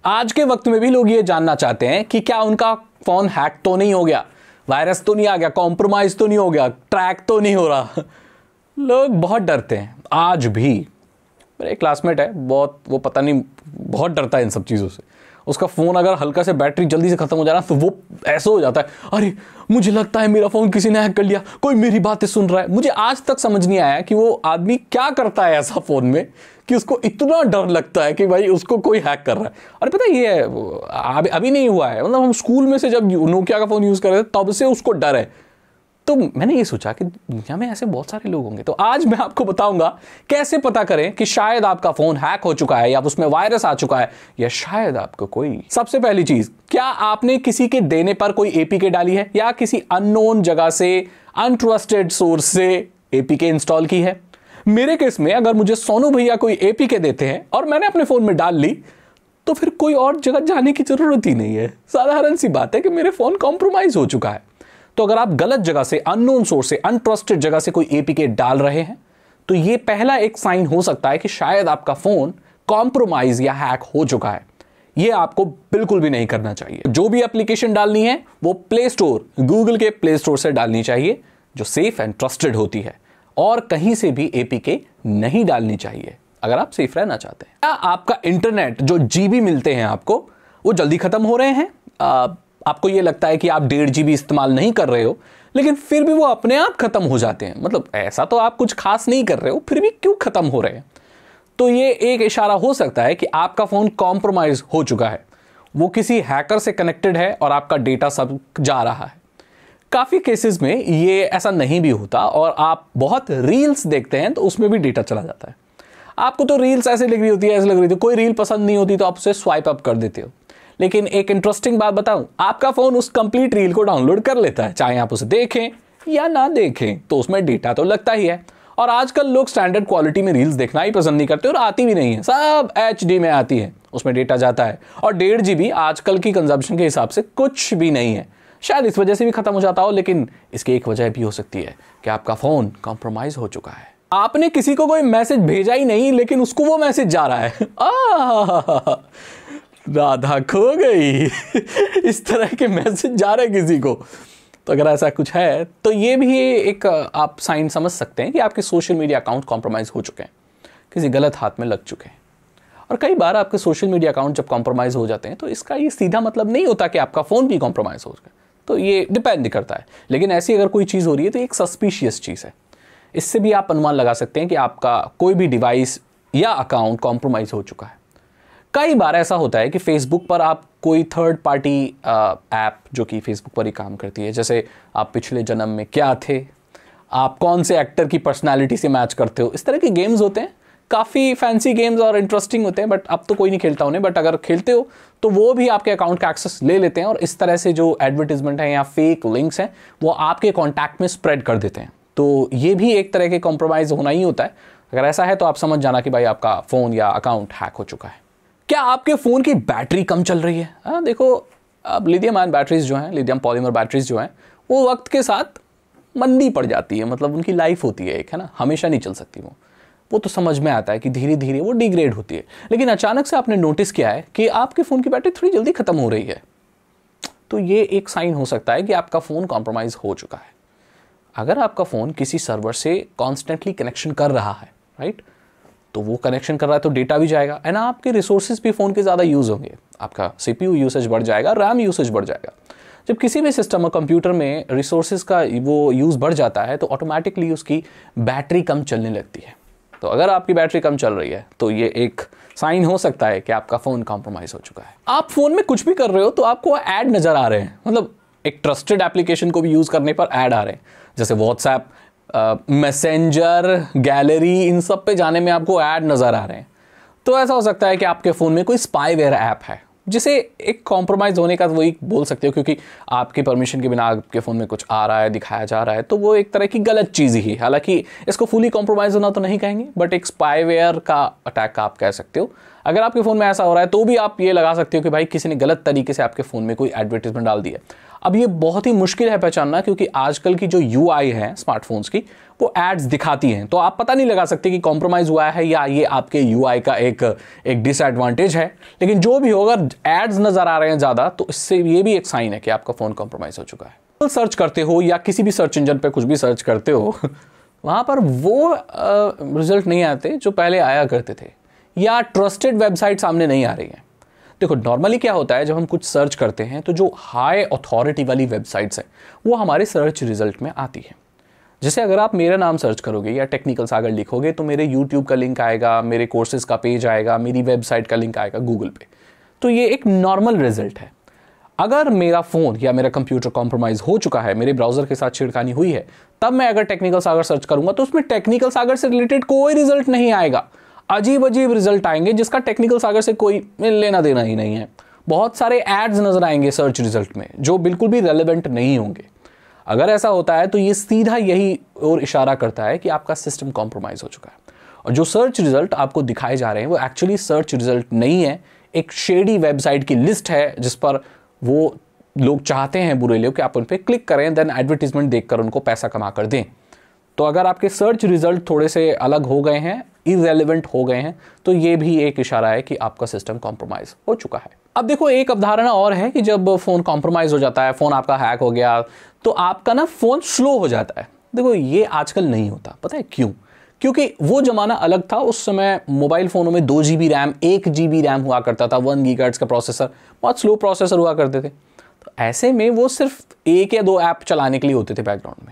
आज के वक्त में भी लोग ये जानना चाहते हैं कि क्या उनका फोन हैक तो नहीं हो गया, वायरस तो नहीं आ गया, कॉम्प्रोमाइज तो नहीं हो गया, ट्रैक तो नहीं हो रहा। लोग बहुत डरते हैं आज भी। मेरा एक क्लासमेट है, बहुत, वो पता नहीं बहुत डरता है इन सब चीज़ों से। उसका फ़ोन अगर हल्का से बैटरी जल्दी से ख़त्म हो जाए ना तो वो ऐसा हो जाता है, अरे मुझे लगता है मेरा फ़ोन किसी ने हैक कर लिया, कोई मेरी बातें सुन रहा है। मुझे आज तक समझ नहीं आया कि वो आदमी क्या करता है ऐसा फ़ोन में कि उसको इतना डर लगता है कि भाई उसको कोई हैक कर रहा है। और पता है ये अभी नहीं हुआ है, मतलब हम स्कूल में से जब नोकिया का फ़ोन यूज़ कर रहे थे तब से उसको डर है। तो मैंने ये सोचा कि दुनिया में ऐसे बहुत सारे लोग होंगे, तो आज मैं आपको बताऊंगा कैसे पता करें कि शायद आपका फोन हैक हो चुका है या उसमें वायरस आ चुका है या शायद आपको कोई। सबसे पहली चीज, क्या आपने किसी के देने पर कोई एपीके डाली है या किसी अननोन जगह से, अनट्रस्टेड सोर्स से एपीके इंस्टॉल की है? मेरे केस में अगर मुझे सोनू भैया कोई एपीके देते हैं और मैंने अपने फोन में डाल ली तो फिर कोई और जगह जाने की जरूरत ही नहीं है। साधारण सी बात है कि मेरे फोन कॉम्प्रोमाइज हो चुका है। तो अगर आप गलत जगह से, अननोन सोर्स से, अनट्रस्टेड जगह से कोई एपीके डाल रहे हैं तो ये पहला एक साइन हो सकता है कि शायद आपका फोन कॉम्प्रोमाइज या हैक हो चुका है। ये आपको बिल्कुल भी नहीं करना चाहिए। जो भी एप्लीकेशन डालनी है वो प्ले स्टोर, गूगल के प्ले स्टोर से डालनी चाहिए जो सेफ एंड ट्रस्टेड होती है, और कहीं से भी एपीके नहीं डालनी चाहिए अगर आप सेफ रहना चाहते हैं। आपका इंटरनेट जो जीबी मिलते हैं आपको, वो जल्दी खत्म हो रहे हैं। आपको ये लगता है कि आप 1.5 GB इस्तेमाल नहीं कर रहे हो, लेकिन फिर भी वो अपने आप खत्म हो जाते हैं। मतलब ऐसा तो आप कुछ खास नहीं कर रहे हो, फिर भी क्यों खत्म हो रहे हैं? तो ये एक इशारा हो सकता है कि आपका फोन कॉम्प्रोमाइज हो चुका है। वो किसी हैकर से कनेक्टेड है और आपका डेटा सब जा रहा है। काफी केसेस में ये ऐसा नहीं भी होता और आप बहुत रील्स देखते हैं तो उसमें भी डेटा चला जाता है। आपको तो रील्स ऐसे लग रही होती है, ऐसे लग रही थी, कोई रील पसंद नहीं होती तो आप उसे स्वाइप अप कर देते हो। लेकिन एक इंटरेस्टिंग बात बताऊं, आपका फोन उस कंप्लीट रील को डाउनलोड कर लेता है, चाहे आप उसे देखें या ना देखें, तो उसमें डेटा तो लगता ही है। और आजकल लोग स्टैंडर्ड क्वालिटी में रील्स देखना ही पसंद नहीं करते और आती भी नहीं है, सब HD में आती है, उसमें डेटा जाता है। और 1.5 GB आजकल की कंजम्पशन के हिसाब से कुछ भी नहीं है। शायद इस वजह से भी खत्म हो जाता हो, लेकिन इसकी एक वजह भी हो सकती है कि आपका फोन कॉम्प्रोमाइज हो चुका है। आपने किसी को कोई मैसेज भेजा ही नहीं लेकिन उसको वो मैसेज जा रहा है, राधा खो गई इस तरह के मैसेज जा रहे हैं किसी को। तो अगर ऐसा कुछ है तो ये भी एक आप साइन समझ सकते हैं कि आपके सोशल मीडिया अकाउंट कॉम्प्रोमाइज हो चुके हैं, किसी गलत हाथ में लग चुके हैं। और कई बार आपके सोशल मीडिया अकाउंट जब कॉम्प्रोमाइज हो जाते हैं तो इसका ये सीधा मतलब नहीं होता कि आपका फ़ोन भी कॉम्प्रोमाइज हो गया, तो ये डिपेंड करता है। लेकिन ऐसी अगर कोई चीज़ हो रही है तो एक सस्पिशियस चीज़ है। इससे भी आप अनुमान लगा सकते हैं कि आपका कोई भी डिवाइस या अकाउंट कॉम्प्रोमाइज हो चुका है। कई बार ऐसा होता है कि फेसबुक पर आप कोई थर्ड पार्टी ऐप जो कि फेसबुक पर ही काम करती है, जैसे आप पिछले जन्म में क्या थे, आप कौन से एक्टर की पर्सनालिटी से मैच करते हो, इस तरह के गेम्स होते हैं। काफ़ी फैंसी गेम्स और इंटरेस्टिंग होते हैं, बट अब तो कोई नहीं खेलता उन्हें, बट अगर खेलते हो तो वो भी आपके अकाउंट का एक्सेस ले लेते हैं और इस तरह से जो एडवर्टीजमेंट है या फेक लिंक्स हैं वो आपके कॉन्टैक्ट में स्प्रेड कर देते हैं। तो ये भी एक तरह के कॉम्प्रोमाइज़ होना ही होता है। अगर ऐसा है तो आप समझ जाना कि भाई आपका फ़ोन या अकाउंट हैक हो चुका है। क्या आपके फ़ोन की बैटरी कम चल रही है? देखो, अब लिथियम आयन बैटरीज जो हैं, लिथियम पॉलीमर बैटरीज जो हैं, वो वक्त के साथ मंदी पड़ जाती है। मतलब उनकी लाइफ होती है एक, है ना, हमेशा नहीं चल सकती वो तो समझ में आता है कि धीरे धीरे वो डिग्रेड होती है। लेकिन अचानक से आपने नोटिस किया है कि आपके फ़ोन की बैटरी थोड़ी जल्दी ख़त्म हो रही है, तो ये एक साइन हो सकता है कि आपका फ़ोन कॉम्प्रोमाइज़ हो चुका है। अगर आपका फ़ोन किसी सर्वर से कॉन्स्टेंटली कनेक्शन कर रहा है, राइट, तो वो कनेक्शन कर रहा है तो डेटा भी जाएगा, है ना, आपके रिसोर्सेज भी फ़ोन के ज़्यादा यूज़ होंगे, आपका CPU यूसेज बढ़ जाएगा, रैम यूसेज बढ़ जाएगा। जब किसी भी सिस्टम और कंप्यूटर में रिसोर्सेज का वो यूज़ बढ़ जाता है तो ऑटोमेटिकली उसकी बैटरी कम चलने लगती है। तो अगर आपकी बैटरी कम चल रही है तो ये एक साइन हो सकता है कि आपका फ़ोन कॉम्प्रोमाइज़ हो चुका है। आप फ़ोन में कुछ भी कर रहे हो तो आपको ऐड नज़र आ रहे हैं, मतलब एक ट्रस्टेड एप्लीकेशन को भी यूज़ करने पर ऐड आ रहे हैं, जैसे व्हाट्सएप, मैसेंजर, गैलरी, इन सब पे जाने में आपको ऐड नज़र आ रहे हैं। तो ऐसा हो सकता है कि आपके फ़ोन में कोई स्पाईवेयर ऐप है, जिसे एक कॉम्प्रोमाइज़ होने का वही बोल सकते हो, क्योंकि आपके परमिशन के बिना आपके फ़ोन में कुछ आ रहा है, दिखाया जा रहा है, तो वो एक तरह की गलत चीज़ ही है। हालांकि इसको फुली कॉम्प्रोमाइज़ होना तो नहीं कहेंगे, बट एक स्पाईवेयर का अटैक आप कह सकते हो। अगर आपके फ़ोन में ऐसा हो रहा है तो भी आप ये लगा सकते हो कि भाई किसी ने गलत तरीके से आपके फ़ोन में कोई एडवर्टीजमेंट डाल दिया। अब ये बहुत ही मुश्किल है पहचानना, क्योंकि आजकल की जो यूआई है स्मार्टफोन्स की, वो एड्स दिखाती हैं, तो आप पता नहीं लगा सकते कि कॉम्प्रोमाइज़ हुआ है या ये आपके यूआई का एक डिसएडवांटेज है। लेकिन जो भी हो, अगर एड्स नज़र आ रहे हैं ज़्यादा, तो इससे ये भी एक साइन है कि आपका फ़ोन कॉम्प्रोमाइज़ हो चुका है। सर्च करते हो या किसी भी सर्च इंजन पे कुछ भी सर्च करते हो, वहाँ पर वो रिजल्ट नहीं आते जो पहले आया करते थे, या ट्रस्टेड वेबसाइट सामने नहीं आ रही है। देखो, नॉर्मली क्या होता है, जब हम कुछ सर्च करते हैं तो जो हाई अथॉरिटी वाली वेबसाइट्स हैं वो हमारे सर्च रिजल्ट में आती है। जैसे अगर आप मेरा नाम सर्च करोगे या टेक्निकल सागर लिखोगे तो मेरे यूट्यूब का लिंक आएगा, मेरे कोर्सेज का पेज आएगा, मेरी वेबसाइट का लिंक आएगा गूगल पे। तो ये एक नॉर्मल रिजल्ट है। अगर मेरा फ़ोन या मेरा कंप्यूटर कॉम्प्रोमाइज़ हो चुका है, मेरे ब्राउज़र के साथ छेड़खानी हुई है, तब मैं अगर टेक्निकल सागर सर्च करूंगा तो उसमें टेक्निकल सागर से रिलेटेड कोई रिजल्ट नहीं आएगा। अजीब अजीब रिजल्ट आएंगे जिसका टेक्निकल सागर से कोई लेना देना ही नहीं है। बहुत सारे एड्स नजर आएंगे सर्च रिजल्ट में जो बिल्कुल भी रेलेवेंट नहीं होंगे। अगर ऐसा होता है तो ये सीधा यही और इशारा करता है कि आपका सिस्टम कॉम्प्रोमाइज़ हो चुका है, और जो सर्च रिजल्ट आपको दिखाए जा रहे हैं वो एक्चुअली सर्च रिजल्ट नहीं है, एक शेडी वेबसाइट की लिस्ट है जिस पर वो लोग चाहते हैं, बुरे लोग, कि आप उन पर क्लिक करें, देन एडवर्टीजमेंट देखकर उनको पैसा कमा कर दें। तो अगर आपके सर्च रिजल्ट थोड़े से अलग हो गए हैं, इररेलेवेंट हो गए हैं, तो ये भी एक इशारा है कि आपका सिस्टम कॉम्प्रोमाइज हो चुका है। अब देखो, एक अवधारणा और है कि जब फोन कॉम्प्रोमाइज हो जाता है, फोन आपका हैक हो गया, तो आपका ना फोन स्लो हो जाता है। देखो, ये आजकल नहीं होता। पता है क्यों? क्योंकि वो जमाना अलग था। उस समय मोबाइल फोनों में 2 GB रैम, 1 GB रैम हुआ करता था, 1 GHz का प्रोसेसर, बहुत स्लो प्रोसेसर हुआ करते थे। तो ऐसे में वो सिर्फ 1 या 2 ऐप चलाने के लिए होते थे बैकग्राउंड में।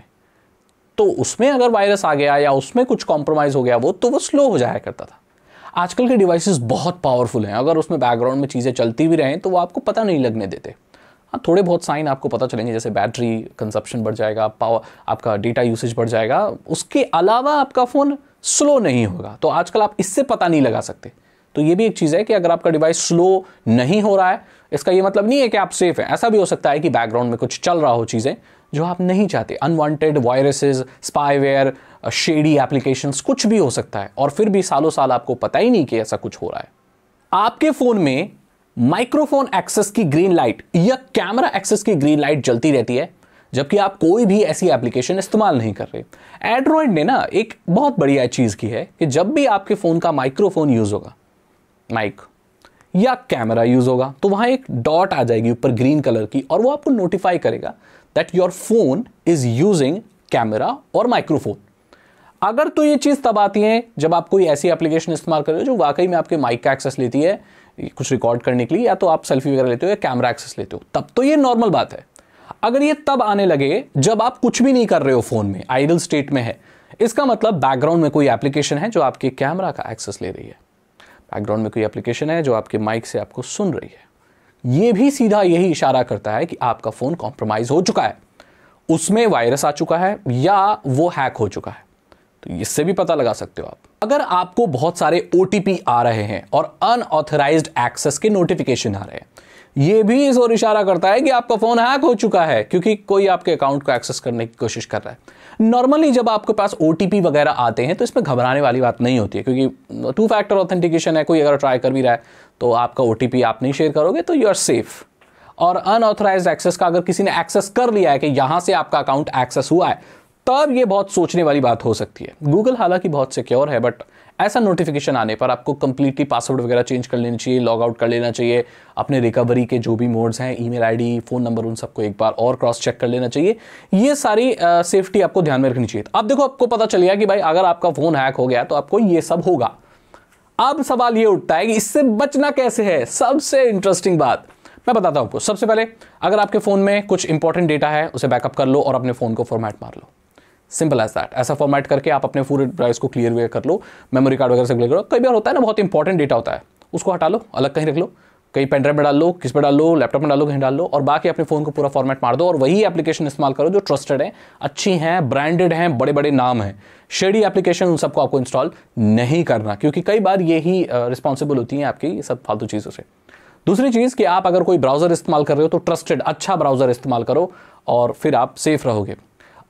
तो उसमें अगर वायरस आ गया या उसमें कुछ कॉम्प्रोमाइज हो गया तो वो स्लो हो जाया करता था। आजकल के डिवाइसेस बहुत पावरफुल हैं, अगर उसमें बैकग्राउंड में चीज़ें चलती भी रहें तो वो आपको पता नहीं लगने देते। हाँ, थोड़े बहुत साइन आपको पता चलेंगे, जैसे बैटरी कंजप्शन बढ़ जाएगा, पावर, आपका डेटा यूसेज बढ़ जाएगा। उसके अलावा आपका फ़ोन स्लो नहीं होगा। तो आजकल आप इससे पता नहीं लगा सकते। तो ये भी एक चीज़ है कि अगर आपका डिवाइस स्लो नहीं हो रहा है, इसका ये मतलब नहीं है कि आप सेफ हैं। ऐसा भी हो सकता है कि बैकग्राउंड में कुछ चल रहा हो, चीज़ें जो आप नहीं चाहते, unwanted viruses, spyware, shady applications, कुछ भी हो सकता है, और फिर भी सालों साल आपको पता ही नहीं कि ऐसा कुछ हो रहा है। आपके फ़ोन में माइक्रोफोन एक्सेस की ग्रीन लाइट या कैमरा एक्सेस की ग्रीन लाइट जलती रहती है, जबकि आप कोई भी ऐसी एप्लीकेशन इस्तेमाल नहीं कर रहे। एंड्रॉयड ने ना एक बहुत बढ़िया चीज़ की है कि जब भी आपके फ़ोन का माइक्रोफोन यूज़ होगा, माइक या कैमरा यूज़ होगा, तो वहाँ एक डॉट आ जाएगी ऊपर ग्रीन कलर की, और वो आपको नोटिफाई करेगा that your phone is using camera और माइक्रोफोन। अगर तो ये चीज़ तब आती है जब आप कोई ऐसी एप्लीकेशन इस्तेमाल कर रहे हो जो वाकई में आपके माइक का एक्सेस लेती है कुछ रिकॉर्ड करने के लिए, या तो आप सेल्फी वगैरह लेते हो या कैमरा एक्सेस लेते हो, तब तो ये नॉर्मल बात है। अगर ये तब आने लगे जब आप कुछ भी नहीं कर रहे हो, फोन में आइडल स्टेट में है, इसका मतलब बैकग्राउंड में कोई एप्लीकेशन है जो आपके कैमरा का एक्सेस ले रही है, बैकग्राउंड में कोई एप्लीकेशन है जो आपके माइक से आपको सुन रही है। ये भी सीधा यही इशारा करता है कि आपका फोन कॉम्प्रोमाइज हो चुका है, उसमें वायरस आ चुका है या वो हैक हो चुका है। तो इससे भी पता लगा सकते हो आप। अगर आपको बहुत सारे OTP आ रहे हैं और अनऑथराइज्ड एक्सेस के नोटिफिकेशन आ रहे हैं, ये भी इस ओर इशारा करता है कि आपका फोन हैक हो चुका है, क्योंकि कोई आपके अकाउंट को एक्सेस करने की कोशिश कर रहा है। नॉर्मली जब आपके पास OTP वगैरह आते हैं तो इसमें घबराने वाली बात नहीं होती है, क्योंकि 2 फैक्टर ऑथेंटिकेशन है। कोई अगर ट्राई कर भी रहा है तो आपका OTP आप नहीं शेयर करोगे तो यू आर सेफ। और अनऑथराइज्ड एक्सेस का अगर किसी ने एक्सेस कर लिया है कि यहां से आपका अकाउंट एक्सेस हुआ है, तब ये बहुत सोचने वाली बात हो सकती है। गूगल हालांकि बहुत सिक्योर है, बट ऐसा नोटिफिकेशन आने पर आपको कंप्लीटली पासवर्ड वगैरह चेंज कर लेना चाहिए, लॉग आउट कर लेना चाहिए, अपने रिकवरी के जो भी मोड्स हैं, ईमेल आईडी, फोन नंबर, उन सबको एक बार और क्रॉस चेक कर लेना चाहिए। ये सारी सेफ्टी आपको ध्यान में रखनी चाहिए। अब देखो, आपको पता चल गया कि भाई अगर आपका फोन हैक हो गया तो आपको ये सब होगा। अब सवाल ये उठता है कि इससे बचना कैसे है। सबसे इंटरेस्टिंग बात मैं बताता हूं आपको। सबसे पहले, अगर आपके फोन में कुछ इंपॉर्टेंट डेटा है उसे बैकअप कर लो और अपने फोन को फॉर्मेट मार लो। Simple as that. ऐसा फॉर्मेट करके आप अपने पूरे डिवाइस को क्लियर वे कर लो, मेमोरी कार्ड वगैरह से क्लियर करो। कई बार होता है ना, बहुत इंपॉर्टेंट डेटा होता है, उसको हटा लो, अलग कहीं रख लो, कहीं पेन ड्राइव में डाल लो, किस पे डाल लो, लैपटॉप में डाल लो, कहीं डाल लो, और बाकी अपने फोन को पूरा फॉर्मेट मार दो और वही एप्लीकेशन इस्तेमाल करो जो ट्रस्टेड है, अच्छी हैं, ब्रांडेड हैं, बड़े बड़े नाम हैं। शेडी एप्लीकेशन उन सबको आपको इंस्टॉल नहीं करना, क्योंकि कई बार यही रिस्पॉन्सिबल होती हैं आपकी सब फालतू चीज़ों से। दूसरी चीज़ कि आप अगर कोई ब्राउज़र इस्तेमाल कर रहे हो तो ट्रस्टेड अच्छा ब्राउज़र इस्तेमाल करो और फिर आप सेफ रहोगे।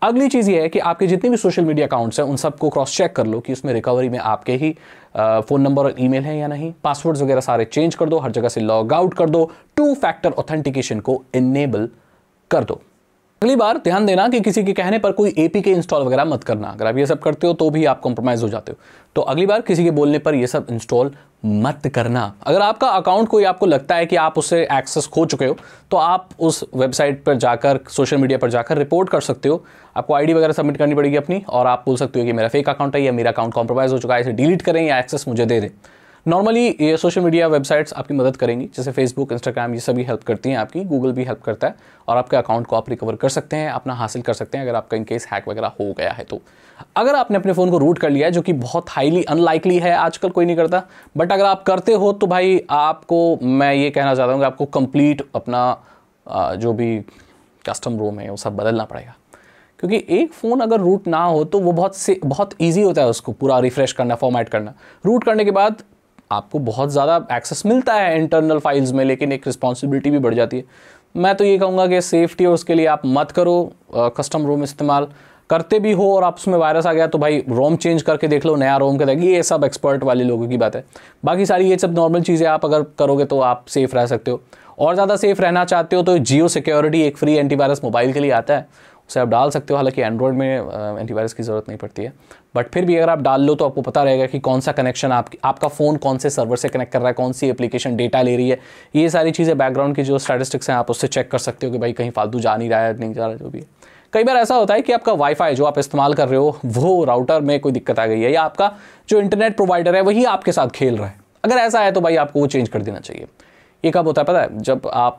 अगली चीज़ ये है कि आपके जितने भी सोशल मीडिया अकाउंट्स हैं उन सबको क्रॉस चेक कर लो कि उसमें रिकवरी में आपके ही फ़ोन नंबर और ईमेल है या नहीं। पासवर्ड्स वगैरह सारे चेंज कर दो, हर जगह से लॉग आउट कर दो, 2 फैक्टर ऑथेंटिकेशन को इनेबल कर दो। अगली बार ध्यान देना कि किसी के कहने पर कोई एपीके इंस्टॉल वगैरह मत करना। अगर आप ये सब करते हो तो भी आप कॉम्प्रोमाइज़ हो जाते हो, तो अगली बार किसी के बोलने पर ये सब इंस्टॉल मत करना। अगर आपका अकाउंट कोई आपको लगता है कि आप उससे एक्सेस खो चुके हो तो आप उस वेबसाइट पर जाकर, सोशल मीडिया पर जाकर रिपोर्ट कर सकते हो। आपको आईडी वगैरह सबमिट करनी पड़ेगी अपनी, और आप बोल सकते हो कि मेरा फेक अकाउंट है या मेरा अकाउंट कॉम्प्रोमाइज़ हो चुका है, इसे डिलीट करें या एक्सेस मुझे दे दें। नॉर्मली ये सोशल मीडिया वेबसाइट्स आपकी मदद करेंगी, जैसे फेसबुक, इंस्टाग्राम, ये सभी हेल्प करती हैं आपकी, गूगल भी हेल्प करता है, और आपके अकाउंट को आप रिकवर कर सकते हैं, अपना हासिल कर सकते हैं अगर आपका इनकेस हैक वगैरह हो गया है तो। अगर आपने अपने फ़ोन को रूट कर लिया है, जो कि बहुत हाईली अनलाइकली है, आजकल कोई नहीं करता, बट अगर आप करते हो तो भाई आपको मैं ये कहना चाहता हूँ कि आपको कंप्लीट अपना जो भी कस्टम रोम है वो सब बदलना पड़ेगा, क्योंकि एक फ़ोन अगर रूट ना हो तो वो बहुत ईजी होता है उसको पूरा रिफ्रेश करना, फॉर्मेट करना। रूट करने के बाद आपको बहुत ज़्यादा एक्सेस मिलता है इंटरनल फाइल्स में, लेकिन एक रिस्पॉन्सिबिलिटी भी बढ़ जाती है। मैं तो ये कहूँगा कि सेफ्टी और उसके लिए आप मत करो कस्टम रोम इस्तेमाल। करते भी हो और आप उसमें वायरस आ गया तो भाई रोम चेंज करके देख लो, नया रोम का देख, ये सब एक्सपर्ट वाले लोगों की बात है। बाकी सारी ये सब नॉर्मल चीज़ें आप अगर करोगे तो आप सेफ़ रह सकते हो। और ज़्यादा सेफ़ रहना चाहते हो तो जियो सिक्योरिटी एक फ्री एंटीवायरस मोबाइल के लिए आता है, उसे आप डाल सकते हो। हालांकि एंड्रॉयड में एंटीवायरस की ज़रूरत नहीं पड़ती है, बट फिर भी अगर आप डाल लो तो आपको पता रहेगा कि कौन सा कनेक्शन आपका फ़ोन कौन से सर्वर से कनेक्ट कर रहा है, कौन सी एप्लीकेशन डेटा ले रही है। ये सारी चीज़ें बैकग्राउंड की जो स्टैटिस्टिक्स हैं आप उससे चेक कर सकते हो कि भाई कहीं फालतू जा नहीं रहा है, नहीं जा रहा है, जो भी है। कई बार ऐसा होता है कि आपका वाईफाई जो आप इस्तेमाल कर रहे हो वो राउटर में कोई दिक्कत आ गई है, या आपका जो इंटरनेट प्रोवाइडर है वही आपके साथ खेल रहा है। अगर ऐसा है तो भाई आपको वो चेंज कर देना चाहिए। ये कब होता है पता है? जब आप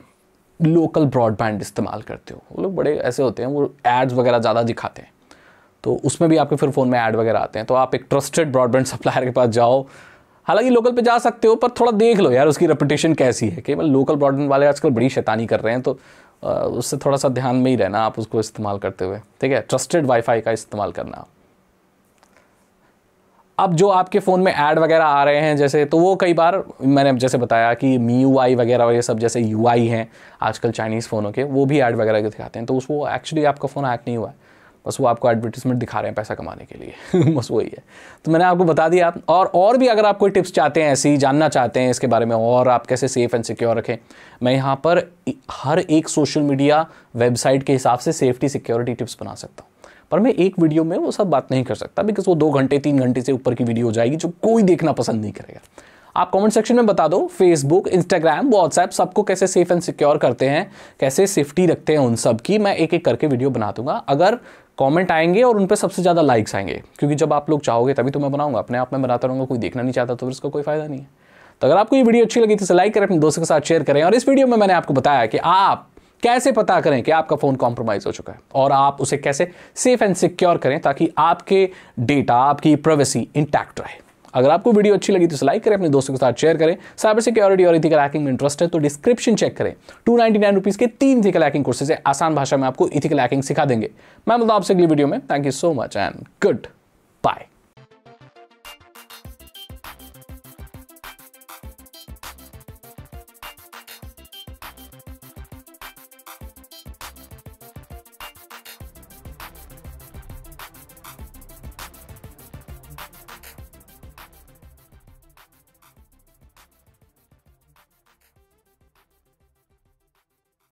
लोकल ब्रॉडबैंड इस्तेमाल करते हो। वो लोग बड़े ऐसे होते हैं, वो एड्स वगैरह ज़्यादा दिखाते हैं, तो उसमें भी आपके फिर फ़ोन में ऐड वगैरह आते हैं। तो आप एक ट्रस्टेड ब्रॉडबैंड सप्लायर के पास जाओ। हालांकि लोकल पे जा सकते हो, पर थोड़ा देख लो यार उसकी रेपुटेशन कैसी है। केवल लोकल ब्रॉडबैंड वाले आजकल बड़ी शैतानी कर रहे हैं, तो उससे थोड़ा सा ध्यान में ही रहना आप उसको इस्तेमाल करते हुए, ठीक है? ट्रस्टेड वाईफाई का इस्तेमाल करना। अब जो आपके फ़ोन में ऐड वगैरह आ रहे हैं जैसे, तो वो कई बार मैंने जैसे बताया कि MIUI वगैरह और ये सब जैसे UI हैं आजकल चाइनीज़ फ़ोनों के, वो भी ऐड वगैरह दिखाते हैं। तो वो एक्चुअली आपका फ़ोन हैक नहीं हुआ है, बस वो आपको एडवर्टीजमेंट दिखा रहे हैं पैसा कमाने के लिए बस वही है। तो मैंने आपको बता दिया। और भी अगर आप कोई टिप्स चाहते हैं, ऐसी जानना चाहते हैं इसके बारे में, और आप कैसे सेफ़ एंड सिक्योर रखें, मैं यहाँ पर हर एक सोशल मीडिया वेबसाइट के हिसाब से सेफ्टी सिक्योरिटी टिप्स बना सकता हूँ, पर मैं एक वीडियो में वो सब बात नहीं कर सकता, बिकॉज वो 2 घंटे 3 घंटे से ऊपर की वीडियो हो जाएगी जो कोई देखना पसंद नहीं करेगा। आप कमेंट सेक्शन में बता दो फेसबुक, इंस्टाग्राम, व्हाट्सएप सबको कैसे सेफ एंड सिक्योर करते हैं, कैसे सेफ्टी रखते हैं उन सब की, मैं एक एक करके वीडियो बना दूंगा अगर कमेंट आएंगे और उन पर सबसे ज़्यादा लाइक्स आएंगे। क्योंकि जब आप लोग चाहोगे तभी तो मैं बनाऊंगा, अपने आप में बनाता रहूँगा, कोई देखना नहीं चाहता तो फिर इसका कोई फायदा नहीं है। तो अगर आपको ये वीडियो अच्छी लगी तो इसे लाइक करें, अपने दोस्तों के साथ शेयर करें। और इस वीडियो में मैंने आपको बताया कि आप कैसे पता करें कि आपका फ़ोन कॉम्प्रोमाइज़ हो चुका है और आप उसे कैसे सेफ एंड सिक्योर करें ताकि आपके डेटा, आपकी प्राइवेसी इंटैक्ट रहे। अगर आपको वीडियो अच्छी लगी तो इसे लाइक करें, अपने दोस्तों के साथ शेयर करें। साइबर सिक्योरिटी और इथिकल हैकिंग में इंटरेस्ट है तो डिस्क्रिप्शन चेक करें। 299 रुपीज़ के 3 इथिकल हैकिंग कोर्सेज है, आसान भाषा में आपको इथिकल हैकिंग सिखा देंगे। मैं मिलता हूं आपसे अगली वीडियो में। Thank you so much and good bye.